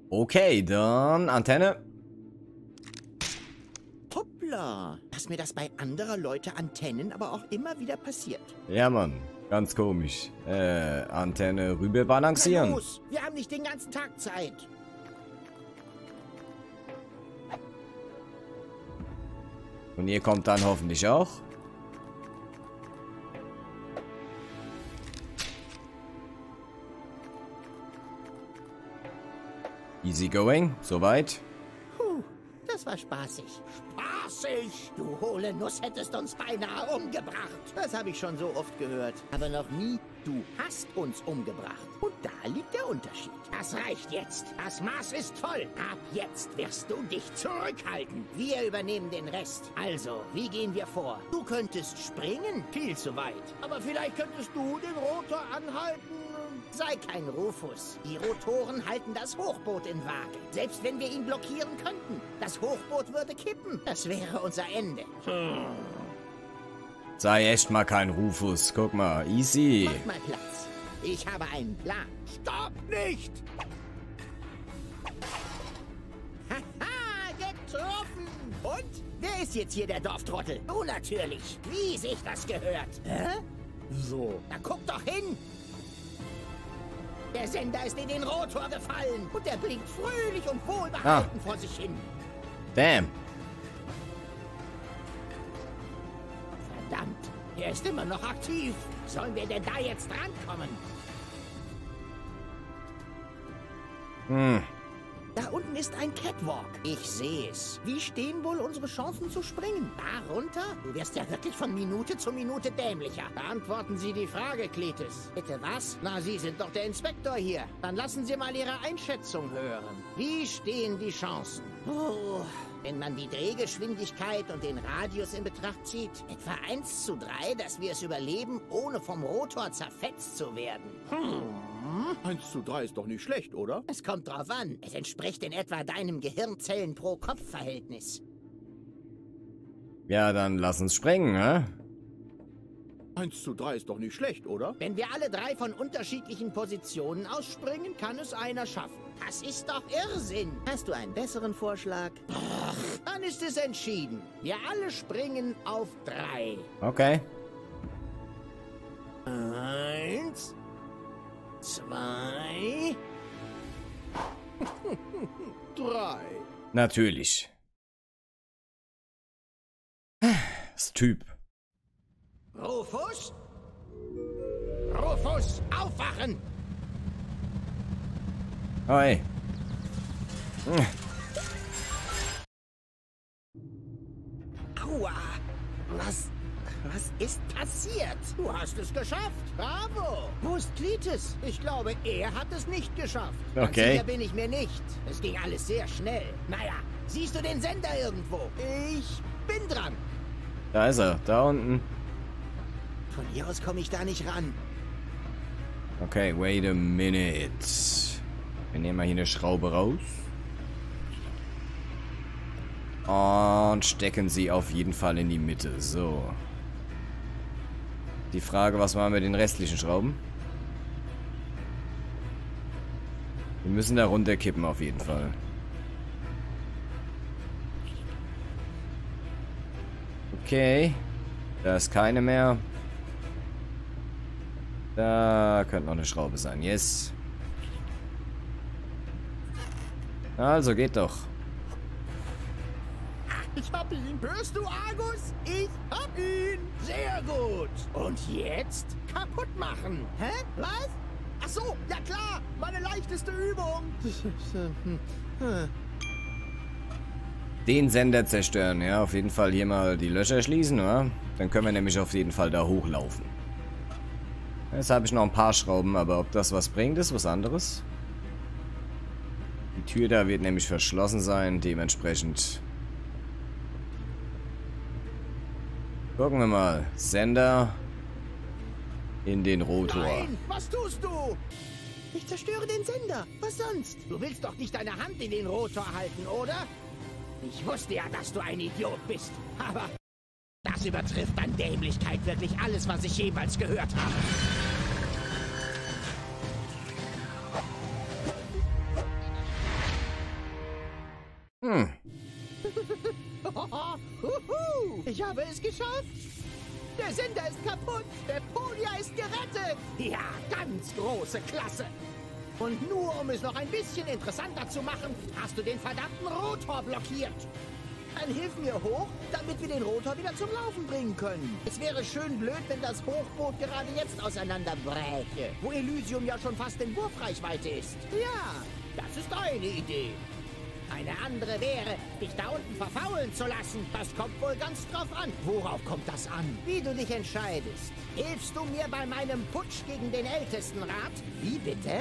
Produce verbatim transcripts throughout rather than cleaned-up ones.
Okay, dann Antenne. Hoppla, dass mir das bei anderer Leute Antennen aber auch immer wieder passiert. Ja, Mann. Ganz komisch. Äh, Antenne rüber Na balancieren. los, wir haben nicht den ganzen Tag Zeit. Und ihr kommt dann hoffentlich auch. Easy going, soweit. Puh, das war spaßig. Spaßig! Du hohle Nuss hättest uns beinahe umgebracht. Das habe ich schon so oft gehört. Aber noch nie, du hast uns umgebracht. Und da liegt der Unterschied. Das reicht jetzt. Das Maß ist voll. Ab jetzt wirst du dich zurückhalten. Wir übernehmen den Rest. Also, wie gehen wir vor? Du könntest springen? Viel zu weit. Aber vielleicht könntest du den Rotor anhalten. Sei kein Rufus. Die Rotoren halten das Hochboot in Waage. Selbst wenn wir ihn blockieren könnten, das Hochboot würde kippen. Das wäre unser Ende. Hm. Sei echt mal kein Rufus. Guck mal, easy. Mach mal Platz. Ich habe einen Plan. Stopp nicht! Haha, getroffen! Und? Wer ist jetzt hier der Dorftrottel? Du natürlich. Wie sich das gehört. Hä? So. Na guck doch hin! Der Sender ist in den Rotor gefallen und der blinkt fröhlich und wohlbehalten ah. vor sich hin. Damn. Verdammt, er ist immer noch aktiv. Sollen wir denn da jetzt rankommen? Hm. Da unten ist ein Catwalk. Ich sehe es. Wie stehen wohl unsere Chancen zu springen? Da runter? Du wirst ja wirklich von Minute zu Minute dämlicher. Beantworten Sie die Frage, Cletus. Bitte was? Na, Sie sind doch der Inspektor hier. Dann lassen Sie mal Ihre Einschätzung hören. Wie stehen die Chancen? Oh, wenn man die Drehgeschwindigkeit und den Radius in Betracht zieht, etwa eins zu drei, dass wir es überleben, ohne vom Rotor zerfetzt zu werden. Hm. eins zu drei ist doch nicht schlecht, oder? Es kommt drauf an. Es entspricht in etwa deinem Gehirnzellen-pro-Kopf-Verhältnis. Ja, dann lass uns sprengen, hä? eins zu drei ist doch nicht schlecht, oder? Wenn wir alle drei von unterschiedlichen Positionen ausspringen, kann es einer schaffen. Das ist doch Irrsinn. Hast du einen besseren Vorschlag? Ach, dann ist es entschieden. Wir alle springen auf drei. Okay. Eins. Zwei. Drei. Natürlich. Das Typ. Rufus? Rufus, aufwachen! Hi. Hm. Aua! Was, was ist passiert? Du hast es geschafft. Bravo! Wo ist Cletus? Ich glaube, er hat es nicht geschafft. Ganz Okay. sicher bin ich mir nicht. Es ging alles sehr schnell. Naja, siehst du den Sender irgendwo? Ich bin dran. Da ist er, da unten. Von hier aus komme ich da nicht ran. Okay, wait a minute. Wir nehmen mal hier eine Schraube raus. Und stecken sie auf jeden Fall in die Mitte. So. Die Frage, was machen wir mit den restlichen Schrauben? Wir müssen da runterkippen auf jeden Fall. Okay. Da ist keine mehr. Da könnte noch eine Schraube sein. Yes. Also, geht doch. Ich hab ihn. Hörst du, Argus? Ich hab ihn. Sehr gut. Und jetzt kaputt machen. Hä? Was? Ach so, ja klar. Meine leichteste Übung. Den Sender zerstören. Ja, auf jeden Fall hier mal die Löcher schließen, oder? Dann können wir nämlich auf jeden Fall da hochlaufen. Jetzt habe ich noch ein paar Schrauben, aber ob das was bringt, ist was anderes. Die Tür da wird nämlich verschlossen sein, dementsprechend. Gucken wir mal. Sender in den Rotor. Nein, was tust du? Ich zerstöre den Sender. Was sonst? Du willst doch nicht deine Hand in den Rotor halten, oder? Ich wusste ja, dass du ein Idiot bist. Aber das übertrifft an Dämlichkeit wirklich alles, was ich jemals gehört habe. habe es geschafft. Der Sender ist kaputt. Der Polia ist gerettet. Ja, ganz große Klasse. Und nur um es noch ein bisschen interessanter zu machen, hast du den verdammten Rotor blockiert. Dann hilf mir hoch, damit wir den Rotor wieder zum Laufen bringen können. Es wäre schön blöd, wenn das Hochboot gerade jetzt auseinanderbräche, wo Elysium ja schon fast in Wurfreichweite ist. Ja, das ist eine Idee. Eine andere wäre, dich da unten verfaulen zu lassen. Das kommt wohl ganz drauf an. Worauf kommt das an? Wie du dich entscheidest. Hilfst du mir bei meinem Putsch gegen den Ältestenrat? Wie bitte?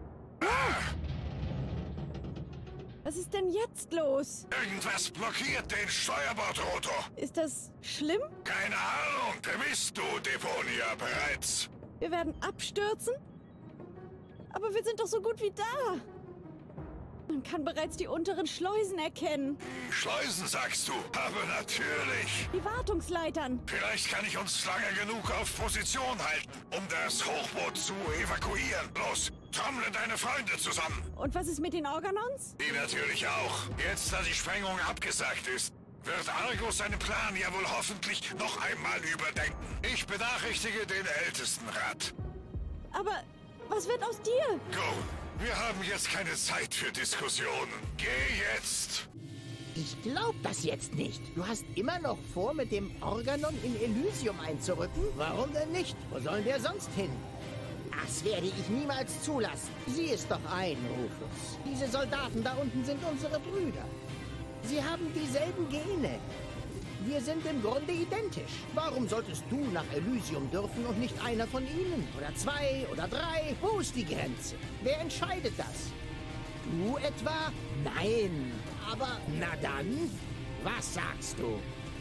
Was ist denn jetzt los? Irgendwas blockiert den Steuerbordrotor. Ist das schlimm? Keine Ahnung, bist du, Deponia, bereits? Wir werden abstürzen? Aber wir sind doch so gut wie da. Man kann bereits die unteren Schleusen erkennen. Schleusen, sagst du? Aber natürlich. Die Wartungsleitern. Vielleicht kann ich uns lange genug auf Position halten, um das Hochboot zu evakuieren. Los, trommle deine Freunde zusammen. Und was ist mit den Organons? Die natürlich auch. Jetzt, da die Sprengung abgesagt ist, wird Argus seinen Plan ja wohl hoffentlich noch einmal überdenken. Ich benachrichtige den Ältestenrat. Aber was wird aus dir? Go. Wir haben jetzt keine Zeit für Diskussionen. Geh jetzt! Ich glaub das jetzt nicht. Du hast immer noch vor, mit dem Organon in Elysium einzurücken? Warum denn nicht? Wo sollen wir sonst hin? Das werde ich niemals zulassen. Sieh es doch ein, Rufus. Diese Soldaten da unten sind unsere Brüder. Sie haben dieselben Gene. Wir sind im Grunde identisch. Warum solltest du nach Elysium dürfen und nicht einer von ihnen? Oder zwei oder drei? Wo ist die Grenze? Wer entscheidet das? Du etwa? Nein. Aber na dann, was sagst du?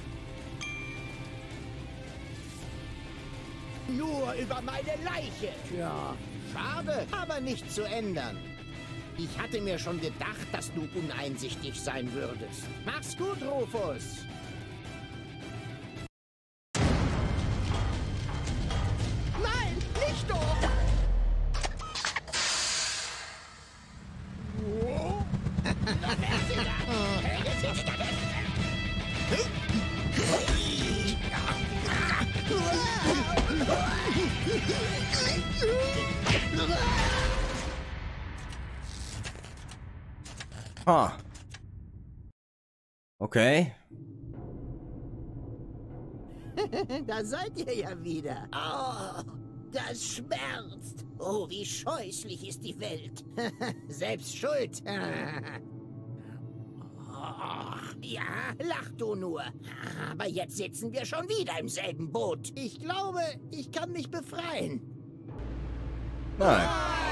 Nur über meine Leiche. Tja, schade, aber nicht zu ändern. Ich hatte mir schon gedacht, dass du uneinsichtig sein würdest. Mach's gut, Rufus. Nein, nicht doch! Ah. Okay. Da seid ihr ja wieder. Oh, das schmerzt. Oh, wie scheußlich ist die Welt. Selbst schuld. Oh, ja, lach du nur. Aber jetzt sitzen wir schon wieder im selben Boot. Ich glaube, ich kann mich befreien. Nein.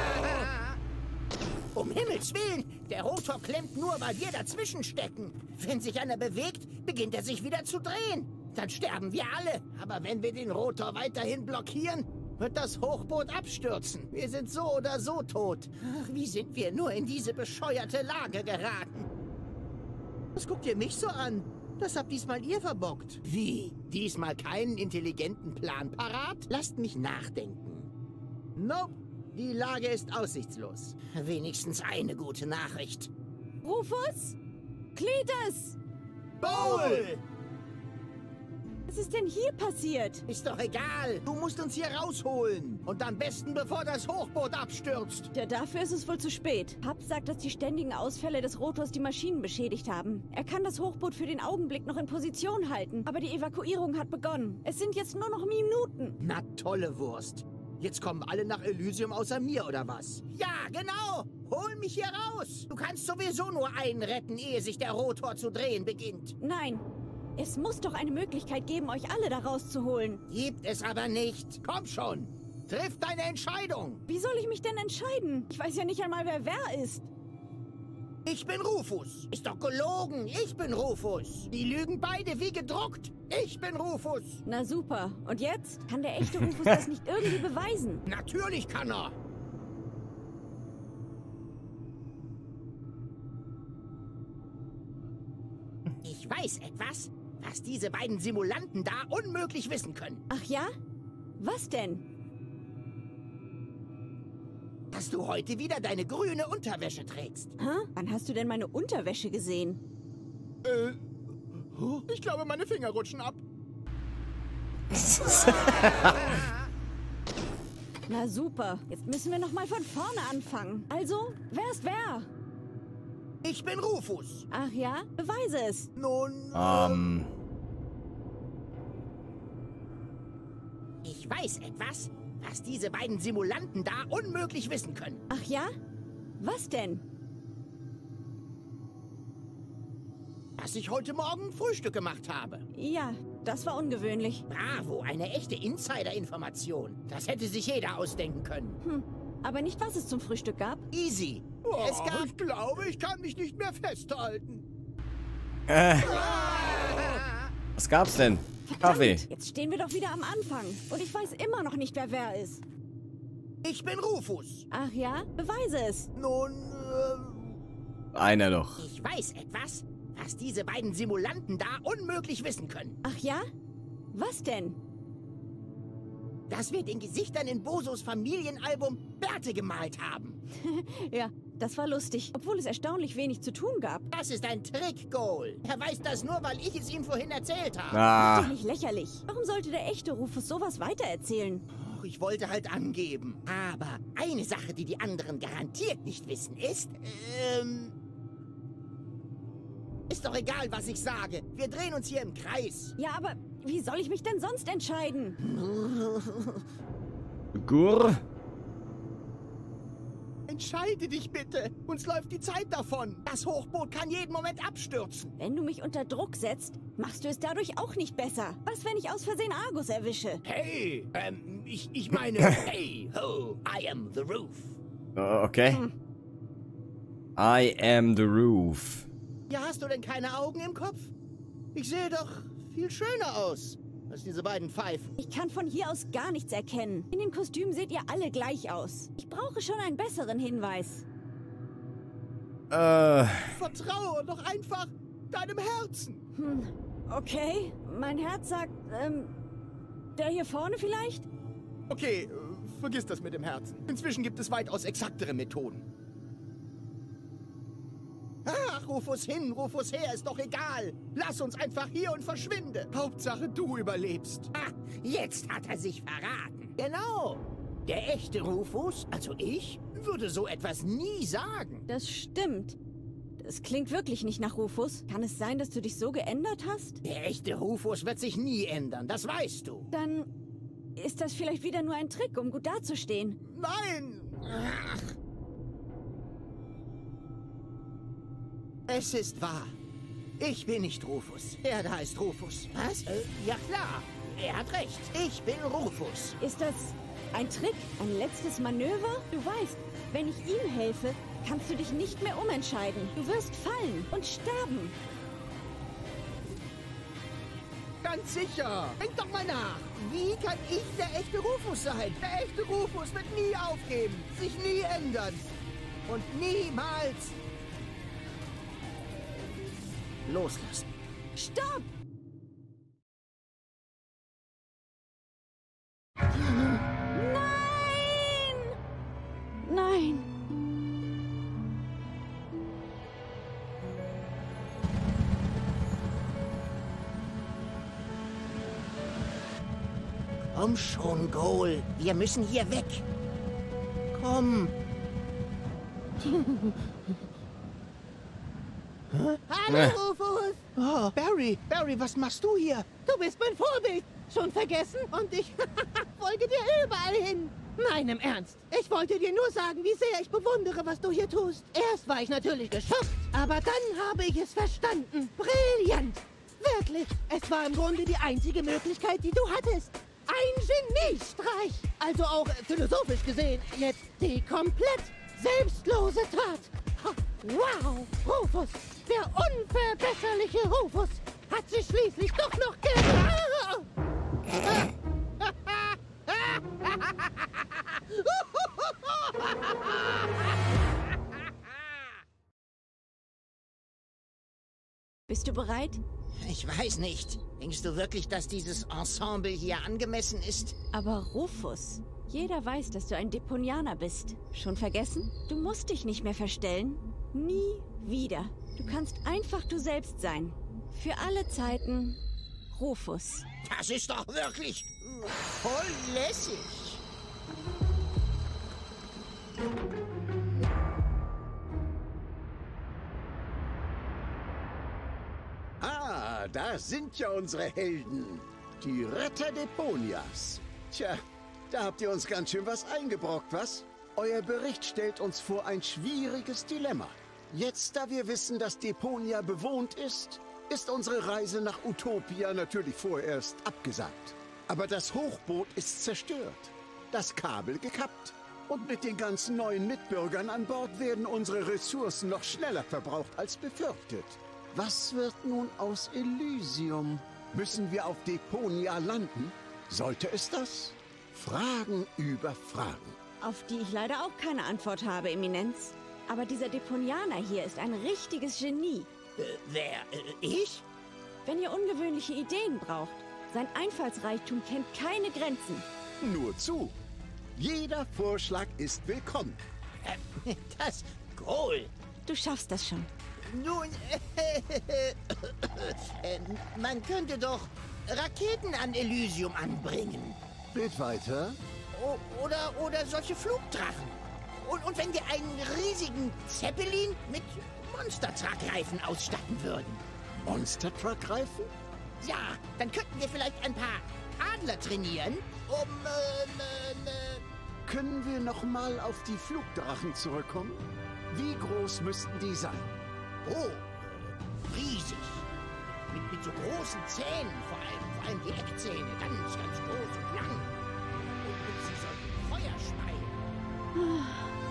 Um Himmels Willen, der Rotor klemmt nur, weil wir dazwischen stecken. Wenn sich einer bewegt, beginnt er sich wieder zu drehen. Dann sterben wir alle. Aber wenn wir den Rotor weiterhin blockieren, wird das Hochboot abstürzen. Wir sind so oder so tot. Ach, wie sind wir nur in diese bescheuerte Lage geraten? Was guckt ihr mich so an? Das habt diesmal ihr verbockt. Wie? Diesmal keinen intelligenten Plan parat? Lasst mich nachdenken. Nope. Die Lage ist aussichtslos. Wenigstens eine gute Nachricht. Rufus? Cletus! Bowl! Was ist denn hier passiert? Ist doch egal. Du musst uns hier rausholen. Und am besten, bevor das Hochboot abstürzt. Ja, dafür ist es wohl zu spät. Hub sagt, dass die ständigen Ausfälle des Rotors die Maschinen beschädigt haben. Er kann das Hochboot für den Augenblick noch in Position halten. Aber die Evakuierung hat begonnen. Es sind jetzt nur noch Minuten. Na, tolle Wurst. Jetzt kommen alle nach Elysium außer mir, oder was? Ja, genau. Hol mich hier raus. Du kannst sowieso nur einen retten, ehe sich der Rotor zu drehen beginnt. Nein. Es muss doch eine Möglichkeit geben, euch alle da rauszuholen. Gibt es aber nicht. Komm schon. Triff deine Entscheidung. Wie soll ich mich denn entscheiden? Ich weiß ja nicht einmal, wer wer ist. Ich bin Rufus. Ist doch gelogen. Ich bin Rufus. Die lügen beide wie gedruckt. Ich bin Rufus. Na super. Und jetzt? Kann der echte Rufus das nicht irgendwie beweisen? Natürlich kann er. Ich weiß etwas, was diese beiden Simulanten da unmöglich wissen können. Ach ja? Was denn? Dass du heute wieder deine grüne Unterwäsche trägst. Hä? Wann hast du denn meine Unterwäsche gesehen? Äh, ich glaube, meine Finger rutschen ab. Na super, jetzt müssen wir noch mal von vorne anfangen. Also, wer ist wer? Ich bin Rufus. Ach ja, beweise es. Nun, Ähm. ich weiß etwas, was diese beiden Simulanten da unmöglich wissen können. Ach ja? Was denn? Dass ich heute Morgen Frühstück gemacht habe. Ja, das war ungewöhnlich. Bravo, eine echte Insider-Information. Das hätte sich jeder ausdenken können. Hm, aber nicht, was es zum Frühstück gab. Easy. Oh, Es gab... ich glaube, ich kann mich nicht mehr festhalten. Äh. Was gab's denn? Kaffee. Verdammt, jetzt stehen wir doch wieder am Anfang. Und ich weiß immer noch nicht, wer wer ist. Ich bin Rufus. Ach ja? Beweise es. Nun, äh, Einer doch. ich weiß etwas, was diese beiden Simulanten da unmöglich wissen können. Ach ja? Was denn? Dass wir den Gesichtern in Bosos Familienalbum Bärte gemalt haben. Ja, das war lustig, obwohl es erstaunlich wenig zu tun gab. Das ist ein Trick, Goal. Er weiß das nur, weil ich es ihm vorhin erzählt habe. Ah. Doch nicht lächerlich. Warum sollte der echte Rufus sowas weitererzählen? Och, ich wollte halt angeben. Aber eine Sache, die die anderen garantiert nicht wissen, ist... Ähm... Ist doch egal, was ich sage. Wir drehen uns hier im Kreis. Ja, aber wie soll ich mich denn sonst entscheiden? Gur? Entscheide dich bitte. Uns läuft die Zeit davon. Das Hochboot kann jeden Moment abstürzen. Wenn du mich unter Druck setzt, machst du es dadurch auch nicht besser. Was, wenn ich aus Versehen Argus erwische? Hey, ähm, ich, ich meine... hey, ho, I am the roof. Oh, okay. Hm. I am the roof. Ja, hast du denn keine Augen im Kopf? Ich sehe doch viel schöner aus als diese beiden Pfeifen. Ich kann von hier aus gar nichts erkennen. In den Kostümen seht ihr alle gleich aus. Ich brauche schon einen besseren Hinweis. Äh. Vertraue doch einfach deinem Herzen. Hm, okay. Mein Herz sagt, ähm, der hier vorne vielleicht? Okay, äh, vergiss das mit dem Herzen. Inzwischen gibt es weitaus exaktere Methoden. Ach, Rufus hin, Rufus her, ist doch egal. Lass uns einfach hier und verschwinde. Hauptsache, du überlebst. Ah, jetzt hat er sich verraten. Genau. Der echte Rufus, also ich, würde so etwas nie sagen. Das stimmt. Das klingt wirklich nicht nach Rufus. Kann es sein, dass du dich so geändert hast? Der echte Rufus wird sich nie ändern, das weißt du. Dann ist das vielleicht wieder nur ein Trick, um gut dazustehen. Nein! Ach. Es ist wahr. Ich bin nicht Rufus. Er da ist Rufus. Was? Äh, ja klar. Er hat recht. Ich bin Rufus. Ist das ein Trick? Ein letztes Manöver? Du weißt, wenn ich ihm helfe, kannst du dich nicht mehr umentscheiden. Du wirst fallen und sterben. Ganz sicher. Denk doch mal nach. Wie kann ich der echte Rufus sein? Der echte Rufus wird nie aufgeben, sich nie ändern. Und niemals loslassen. Stopp! Nein! Nein! Komm schon, Goal. Wir müssen hier weg. Komm. Hallo, Äh. Rufus! Oh, Barry, Barry, was machst du hier? Du bist mein Vorbild! Schon vergessen? Und ich folge dir überall hin! Nein, im Ernst. Ich wollte dir nur sagen, wie sehr ich bewundere, was du hier tust. Erst war ich natürlich geschockt, aber dann habe ich es verstanden. Brillant! Wirklich, es war im Grunde die einzige Möglichkeit, die du hattest. Ein Geniestreich! Also auch äh, philosophisch gesehen, jetzt die komplett selbstlose Tat. Ha, wow! Rufus, der unverbesserliche Rufus, hat sich schließlich doch noch ge... Bist du bereit? Ich weiß nicht. Denkst du wirklich, dass dieses Ensemble hier angemessen ist? Aber Rufus, jeder weiß, dass du ein Deponianer bist. Schon vergessen? Du musst dich nicht mehr verstellen. Nie wieder. Du kannst einfach du selbst sein. Für alle Zeiten Rufus. Das ist doch wirklich voll lässig. Ah, da sind ja unsere Helden. Die Retter Deponias. Tja, da habt ihr uns ganz schön was eingebrockt, was? Euer Bericht stellt uns vor ein schwieriges Dilemma. Jetzt, da wir wissen, dass Deponia bewohnt ist, ist unsere Reise nach Utopia natürlich vorerst abgesagt. Aber das Hochboot ist zerstört, das Kabel gekappt. Und mit den ganzen neuen Mitbürgern an Bord werden unsere Ressourcen noch schneller verbraucht als befürchtet. Was wird nun aus Elysium? Müssen wir auf Deponia landen? Sollte es das? Fragen über Fragen. Auf die ich leider auch keine Antwort habe, Eminenz. Aber dieser Deponianer hier ist ein richtiges Genie. Äh, wer? Äh, ich? Wenn ihr ungewöhnliche Ideen braucht, sein Einfallsreichtum kennt keine Grenzen. Nur zu. Jeder Vorschlag ist willkommen. Äh, das... Grohl. Du schaffst das schon. Nun, äh, äh, man könnte doch Raketen an Elysium anbringen. Geht weiter. O oder, oder solche Flugdrachen. Und, und wenn wir einen riesigen Zeppelin mit Monster-Truck-Reifen ausstatten würden. Monster-Truck-Reifen? Ja, dann könnten wir vielleicht ein paar Adler trainieren, um, ähm, äh, Können wir noch mal auf die Flugdrachen zurückkommen? Wie groß müssten die sein? Oh, riesig. Mit, mit so großen Zähnen, vor allem, vor allem die Eckzähne, ganz, ganz groß und lang. Und, und sie sollten Feuer speien.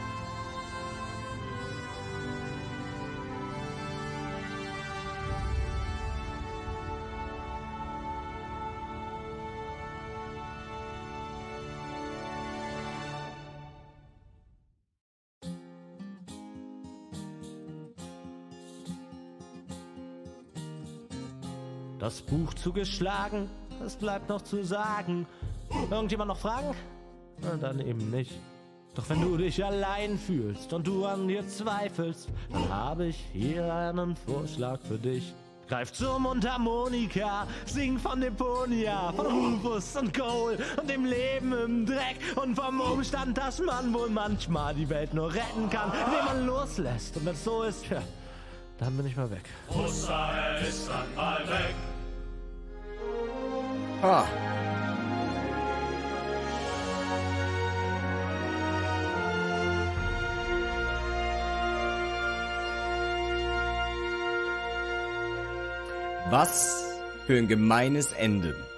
Das Buch zugeschlagen, es bleibt noch zu sagen. Irgendjemand noch Fragen? Na, dann eben nicht. Doch wenn du dich allein fühlst und du an dir zweifelst, dann habe ich hier einen Vorschlag für dich. Greif zur Mundharmonika, sing von Deponia, von Rufus und Cole und dem Leben im Dreck und vom Umstand, dass man wohl manchmal die Welt nur retten kann, indem man loslässt. Und wenn es so ist, ja, dann bin ich mal weg. Oster ist dann mal weg. Ah. Was für ein gemeines Ende.